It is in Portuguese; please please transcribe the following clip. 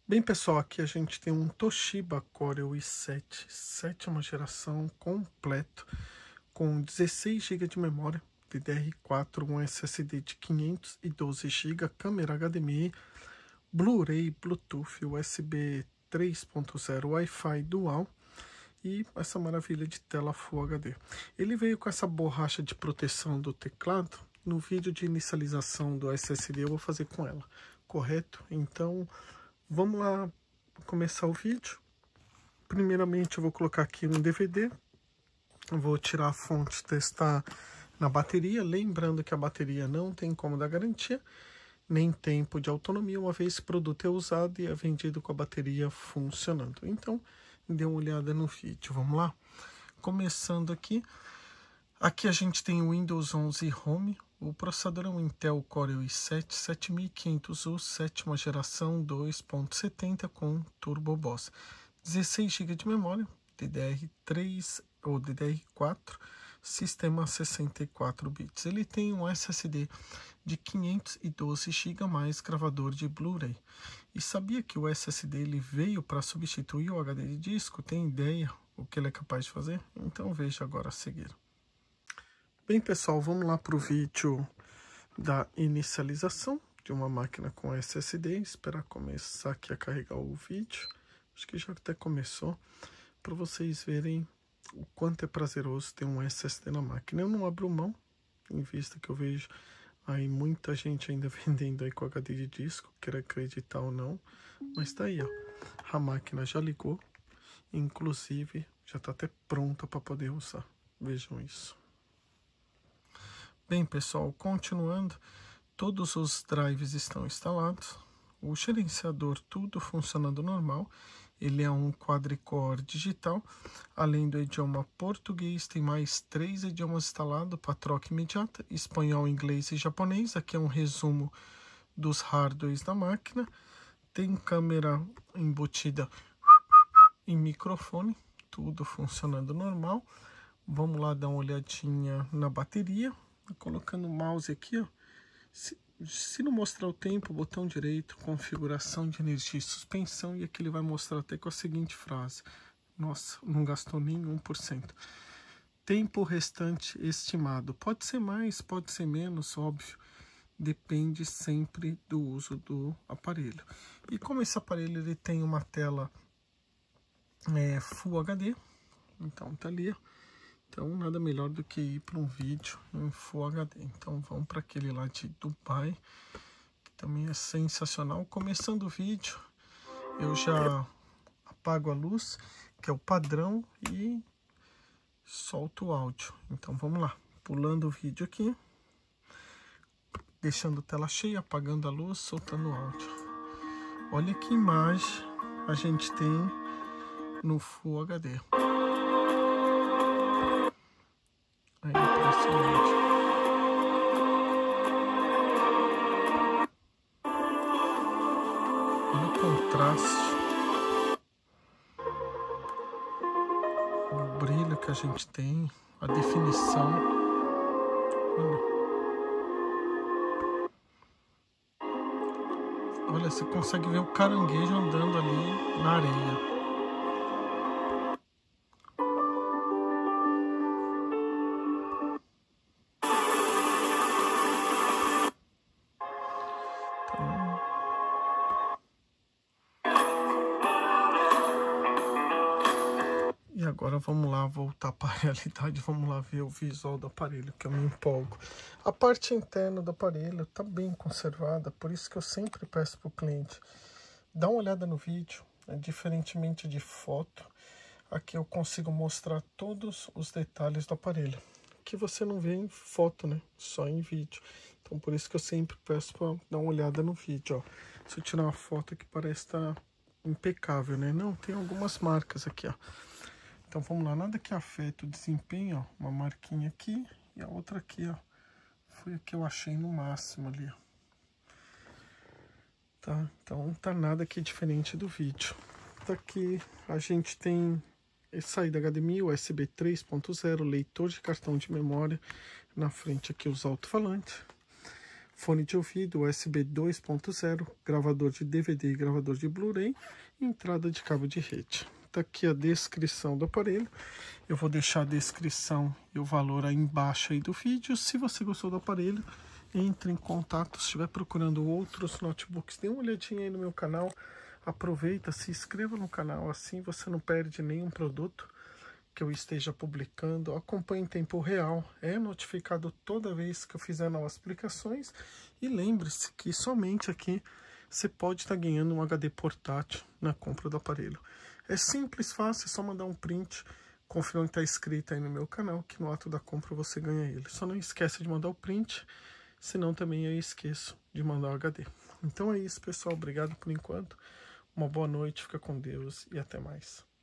Bem, pessoal, aqui a gente tem um Toshiba Core i7, sétima geração, completo, com 16 GB de memória, DDR4, um SSD de 512 GB, câmera HDMI, Blu-ray, Bluetooth, USB 3.0, Wi-Fi dual e essa maravilha de tela Full HD. Ele veio com essa borracha de proteção do teclado. No vídeo de inicialização do SSD eu vou fazer com ela, correto? Então vamos lá começar o vídeo. Primeiramente eu vou colocar aqui um DVD, eu vou tirar a fonte, testar na bateria, lembrando que a bateria não tem como dar garantia, nem tempo de autonomia, uma vez que o produto é usado e é vendido com a bateria funcionando. Então, dê uma olhada no vídeo, vamos lá? Começando aqui a gente tem o Windows 11 Home, o processador é um Intel Core i7 7500U, sétima geração, 2.70 com Turbo BOS. 16 GB de memória, DDR3 ou DDR4, sistema 64 bits. Ele tem um SSD de 512 GB mais gravador de Blu-ray. E sabia que o SSD ele veio para substituir o HD de disco? Tem ideia o que ele é capaz de fazer? Então veja agora a seguir. Bem, pessoal, vamos lá para o vídeo da inicialização de uma máquina com SSD. Esperar começar aqui a carregar o vídeo. Acho que já até começou, para vocês verem o quanto é prazeroso ter um SSD na máquina. Eu não abro mão, em vista que eu vejo aí muita gente ainda vendendo aí com HD de disco, quer acreditar ou não, mas tá aí, ó. A máquina já ligou, inclusive já tá até pronta para poder usar. Vejam isso. Bem, pessoal, continuando, todos os drives estão instalados, o gerenciador tudo funcionando normal. Ele é um quadricore digital, além do idioma português, tem mais 3 idiomas instalados para troca imediata, espanhol, inglês e japonês. Aqui é um resumo dos hardwares da máquina. Tem câmera embutida e microfone, tudo funcionando normal. Vamos lá dar uma olhadinha na bateria. Colocando o mouse aqui, ó. Se não mostrar o tempo, botão direito, configuração de energia e suspensão, e aqui ele vai mostrar até com a seguinte frase: nossa, não gastou nem 1%. Tempo restante estimado. Pode ser mais, pode ser menos, óbvio. Depende sempre do uso do aparelho. E como esse aparelho ele tem uma tela Full HD, então tá ali, ó. Então, nada melhor do que ir para um vídeo em Full HD. Então, vamos para aquele lá de Dubai, que também é sensacional. Começando o vídeo, eu já apago a luz, que é o padrão, e solto o áudio. Então, vamos lá. Pulando o vídeo aqui, deixando a tela cheia, apagando a luz, soltando o áudio. Olha que imagem a gente tem no Full HD. É impressionante. Olha o contraste, o brilho que a gente tem, a definição. Olha, você consegue ver o caranguejo andando ali na areia. E agora vamos lá voltar para a realidade, vamos lá ver o visual do aparelho, que eu me empolgo. A parte interna do aparelho está bem conservada, por isso que eu sempre peço para o cliente, dá uma olhada no vídeo, diferentemente de foto, aqui eu consigo mostrar todos os detalhes do aparelho, que você não vê em foto, né? Só em vídeo. Então por isso que eu sempre peço para dar uma olhada no vídeo, ó. Se eu tirar uma foto que parece estar impecável, né? Não, tem algumas marcas aqui, ó. Então vamos lá, nada que afeta o desempenho, ó, uma marquinha aqui e a outra aqui, ó, foi a que eu achei no máximo ali, ó. Tá, então não tá nada aqui diferente do vídeo. Tá aqui, a gente tem saída HDMI, USB 3.0, leitor de cartão de memória, na frente aqui os alto-falantes. fone de ouvido USB 2.0, gravador de DVD e gravador de Blu-ray e entrada de cabo de rede. Tá aqui a descrição do aparelho. Eu vou deixar a descrição e o valor aí embaixo aí do vídeo. Se você gostou do aparelho, entre em contato. Se estiver procurando outros notebooks, dê uma olhadinha aí no meu canal. Aproveita, se inscreva no canal, assim você não perde nenhum produto que eu esteja publicando. Acompanhe em tempo real, é notificado toda vez que eu fizer novas aplicações. E lembre-se que somente aqui você pode estar ganhando um HD portátil na compra do aparelho. É simples, fácil, é só mandar um print, confirmando que está inscrito aí no meu canal, que no ato da compra você ganha ele. Só não esqueça de mandar o print, senão também eu esqueço de mandar o HD. Então é isso, pessoal. Obrigado por enquanto. Uma boa noite, fica com Deus e até mais.